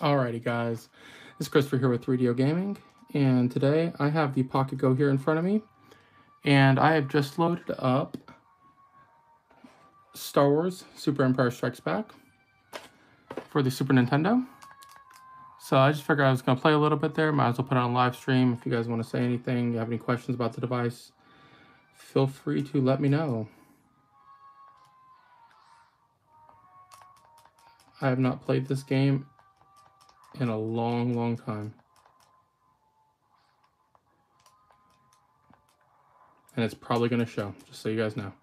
Alrighty guys, it's Christopher here with 3DO Gaming, and today I have the Pocket Go here in front of me, and I have just loaded up Star Wars Super Empire Strikes Back for the Super Nintendo. So I just figured I was going to play a little bit there, might as well put it on live stream. If you guys want to say anything, you have any questions about the device, feel free to let me know. I have not played this game in a long time. And it's probably going to show, just so you guys know.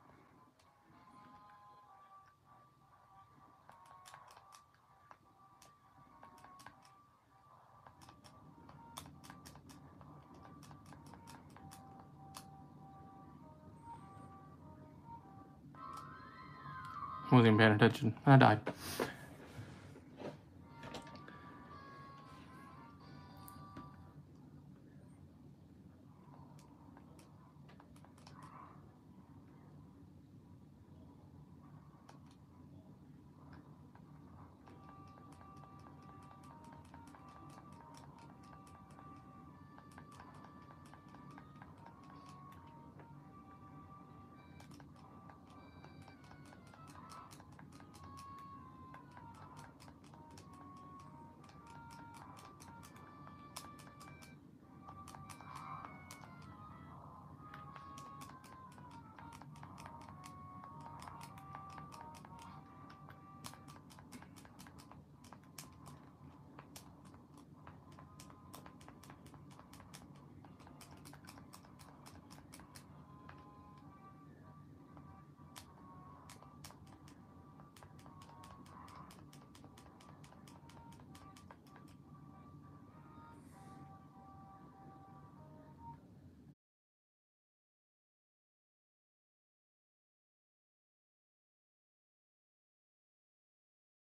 I wasn't even paying attention, and I died.